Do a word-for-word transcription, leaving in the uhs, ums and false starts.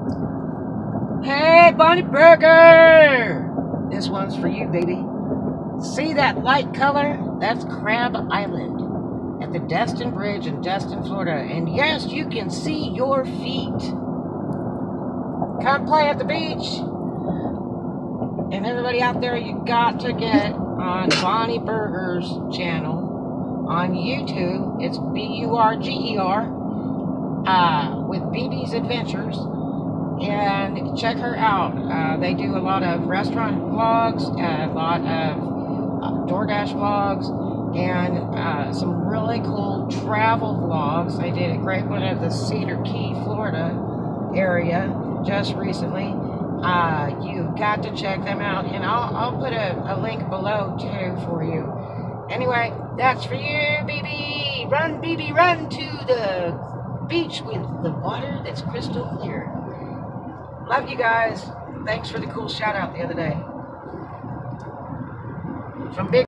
Hey, Bonnie Burger! This one's for you, baby. See that light color? That's Crab Island at the Destin Bridge in Destin, Florida. And yes, you can see your feet. Come play at the beach. And everybody out there, you got to get on Bonnie Burger's channel on YouTube. It's B U R G E R uh, with B B's Adventures. And check her out. Uh, they do a lot of restaurant vlogs, a lot of uh, DoorDash vlogs, and uh, some really cool travel vlogs. They did a great one at the Cedar Key, Florida area just recently. Uh, you've got to check them out, and I'll, I'll put a, a link below too for you. Anyway, that's for you, B B. Run, B B, run to the beach with the water that's crystal clear. Love you guys. Thanks for the cool shout out the other day. From Big